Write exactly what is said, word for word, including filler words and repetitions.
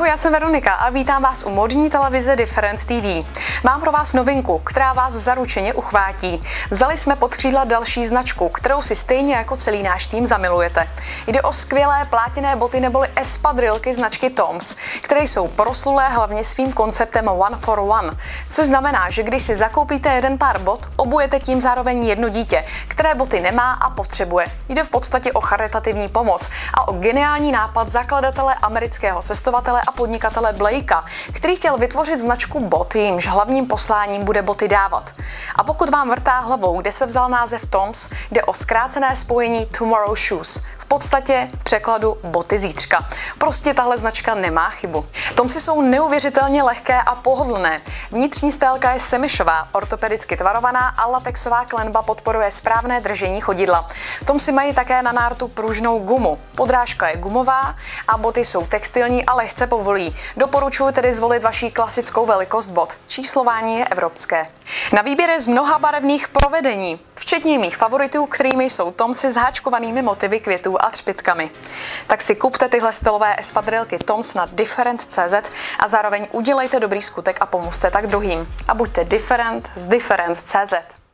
Ahoj, já jsem Veronika a vítám vás u modní televize Different T V. Mám pro vás novinku, která vás zaručeně uchvátí. Vzali jsme pod křídla další značku, kterou si stejně jako celý náš tým zamilujete. Jde o skvělé plátěné boty neboli espadrilky značky Toms, které jsou proslulé hlavně svým konceptem One for One, což znamená, že když si zakoupíte jeden pár bot, obujete tím zároveň jedno dítě, které boty nemá a potřebuje. Jde v podstatě o charitativní pomoc a o geniální nápad zakladatele amerického cestovatele a podnikatele Blakea, který chtěl vytvořit značku bot, jejímž hlavním posláním bude boty dávat. A pokud vám vrtá hlavou, kde se vzal název Toms, jde o zkrácené spojení Tomorrow Shoes. V podstatě v překladu boty zítřka. Prostě tahle značka nemá chybu. Tomsy jsou neuvěřitelně lehké a pohodlné. Vnitřní stélka je semišová, ortopedicky tvarovaná a latexová klenba podporuje správné držení chodidla. Tomsy mají také na nártu pružnou gumu. Podrážka je gumová a boty jsou textilní a lehce povolí. Doporučuji tedy zvolit vaši klasickou velikost bot. Číslování je evropské. Na výběr je z mnoha barevných provedení, včetně mých favoritů, kterými jsou Tomsy s háčkovanými motivy květů a třpitkami. Tak si kupte tyhle stylové espadrilky Toms na different tečka cé zet a zároveň udělejte dobrý skutek a pomůžte tak druhým. A buďte different z different tečka cé zet.